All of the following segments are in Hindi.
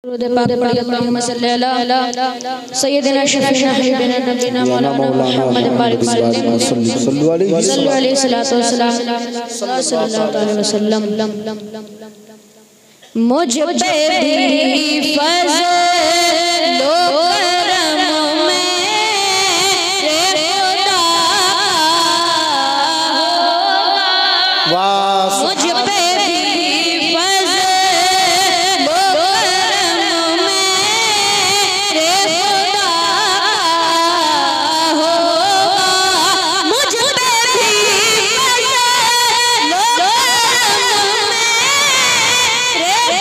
सय्यदना शफीना हबीबना नबीना मौलाना मुहम्मद बारिक सल्लल्लाहु अलैहि वसल्लम। मुझ पे भी फज़ल लो करम मेरे खुदा, मुझ पे भी फज़ल लो करम मेरे खुदा होगा, मुझ पे भी फज़ल लो करम मेरे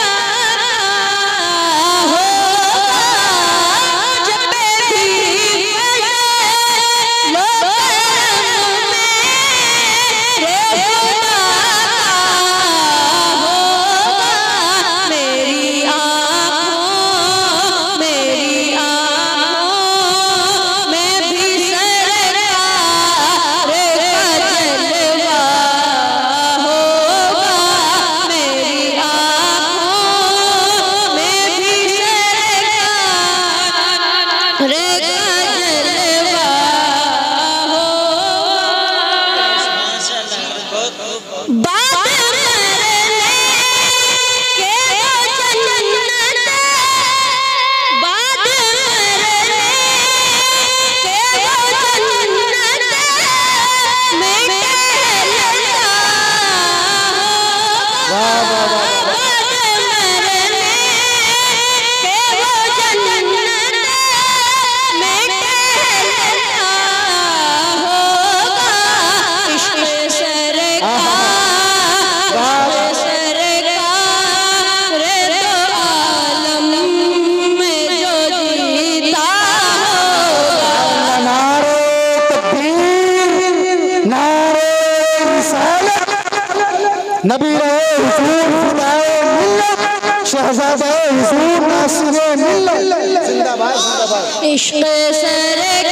नबी हुजूर खुदाए मिल्लत शहजादे हुजूर नासिरे मिल्लत जिंदाबाद जिंदाबाद। इश्क़ सरकार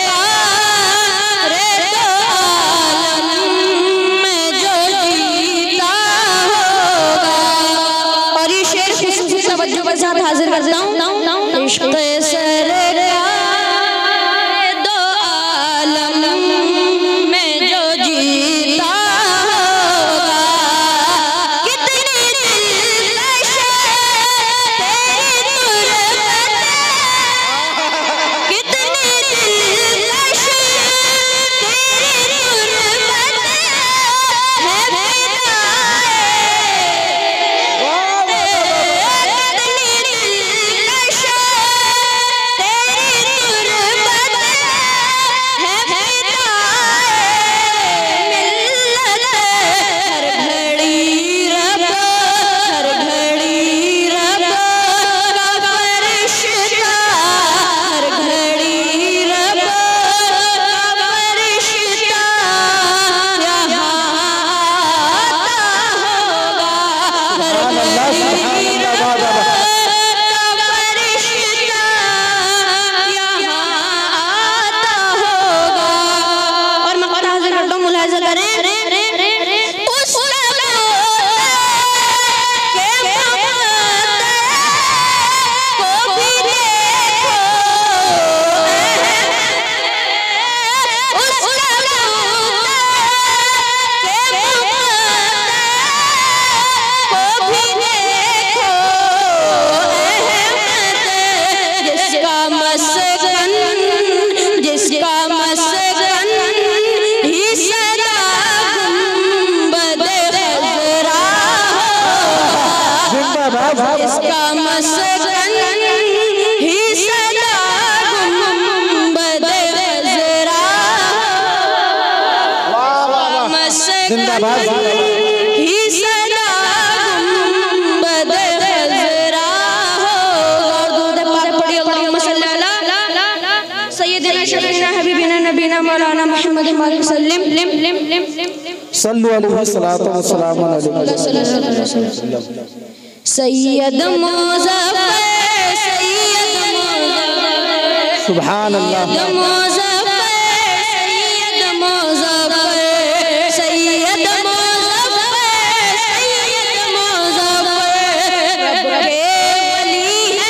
तो आलम में जो जीता होगा। और ये शेर खुशूसी तवज्जो के साथ हाजिर करता हूँ। इश्क़ सरकार दो आलम में जो जीता होगा, कितनी दिलकश तेरी तुरबत, कितनी दिलकश तेरी तुरबत है फिदाए, कितनी दिलकश तेरी तुरबत है फिदाए मिल्लत। हर घड़ी रब, हर घड़ी रब का फरिश्ता, हर घड़ी रब का फरिश्ता यहाँ आता होगा, हर घड़ी रब का फरिश्ता यहाँ आता होगा। और मैं हाजिर करता हूँ, मुलाहिज़ा करें। उस जिसका मस्कन ही सदा गुंबद खज़रा होगा, जिसका मस्कन ही सदा गुंबद खज़रा होगा, मस्कन ही सदा गुंबद खज़रा होगा। दूध पाक पढ़िए अल्लाहुम्मा सल्ली अला सय्यदना शफीना हबीबना नबीना मौलाना मुहम्मद बारिक सल्लु अलैहि सलातो व सलाम सैयद मुज़फ़्फ़र, सैयद मुज़फ़्फ़र, सुभान अल्लाह, सैयद मुज़फ़्फ़र, सैयद मुज़फ़्फ़र, सैयद मुज़फ़्फ़र, सैयद मुज़फ़्फ़र, रब के वली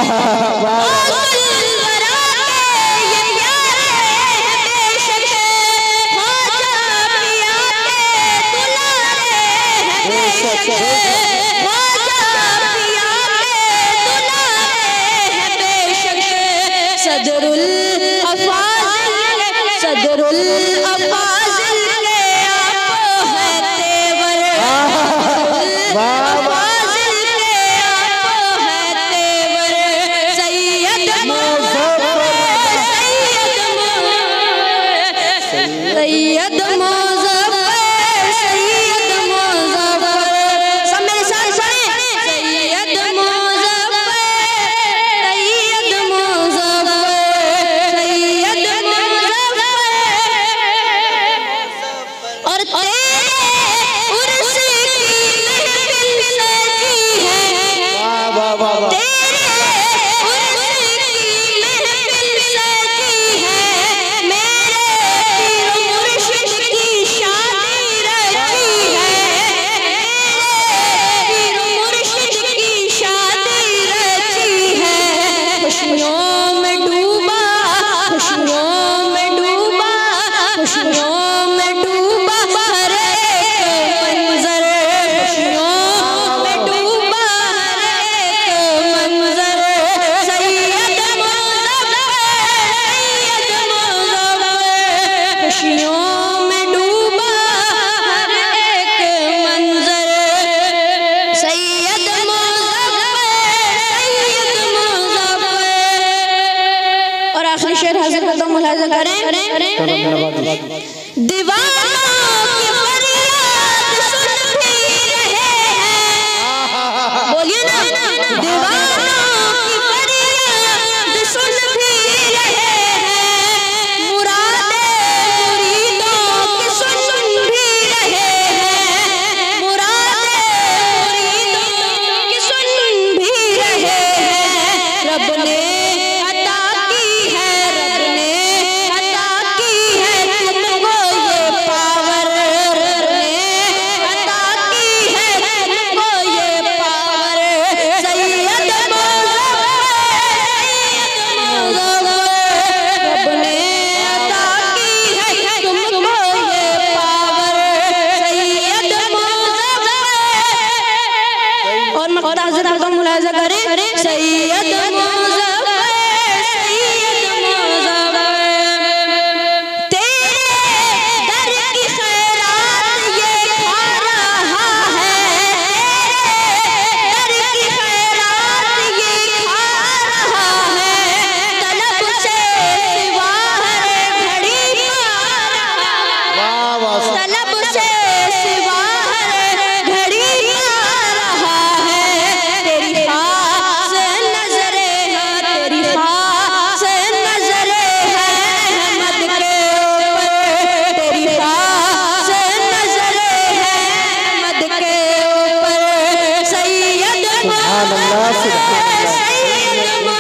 सुभान अल्लाह, सुभान अल्लाह।